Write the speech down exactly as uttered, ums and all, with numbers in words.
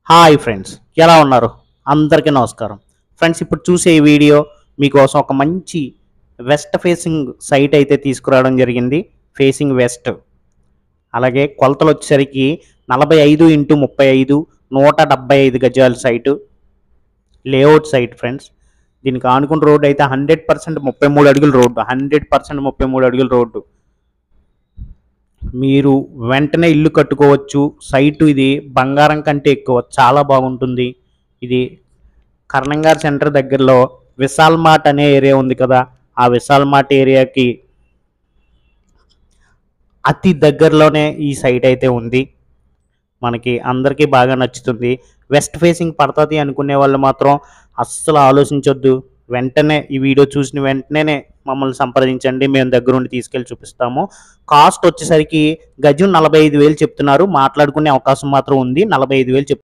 Hi friends, ఎలా ఉన్నారు? అందరికీ నమస్కారం. ఫ్రెండ్స్, ఇప్పుడు చూసే ఈ వీడియో మీకోసం ఒక మంచి వెస్ట్ ఫేసింగ్ సైట్ అయితే తీసుకురావడం జరిగింది. Facing west. అలాగే కొలతలు వచ్చేసరికి నలభై ఐదు ఇంటూ ముప్పై ఐదు నూట డెబ్బై ఐదు గజాల సైటు, లేఅవుట్ సైట్ ఫ్రెండ్స్. దీనికి ఆనుకున్న రోడ్డు అయితే హండ్రెడ్ పర్సెంట్ ముప్పై మూడు అడుగుల రోడ్డు హండ్రెడ్ పర్సెంట్ ముప్పై మూడు అడుగుల రోడ్డు మీరు వెంటనే ఇల్లు కట్టుకోవచ్చు. సైటు ఇది బంగారం కంటే ఎక్కువ, చాలా బాగుంటుంది. ఇది కర్ణంగార్ సెంటర్ దగ్గరలో విశాల్ మార్ట్ అనే ఏరియా ఉంది కదా, ఆ విశాల్ మార్ట్ ఏరియాకి అతి దగ్గరలోనే ఈ సైట్ అయితే ఉంది. మనకి అందరికీ బాగా నచ్చుతుంది. వెస్ట్ ఫేసింగ్ పడుతుంది అనుకునే వాళ్ళు మాత్రం అస్సలు ఆలోచించొద్దు. వెంటనే ఈ వీడియో చూసిన వెంటనే మమ్మల్ని సంప్రదించండి, మేము దగ్గరుండి తీసుకెళ్ళి చూపిస్తాము. కాస్ట్ వచ్చేసరికి గజం నలభై ఐదు వేలు చెప్తున్నారు. మాట్లాడుకునే అవకాశం మాత్రం ఉంది. నలభై ఐదు వేలు చెప్తున్నారు.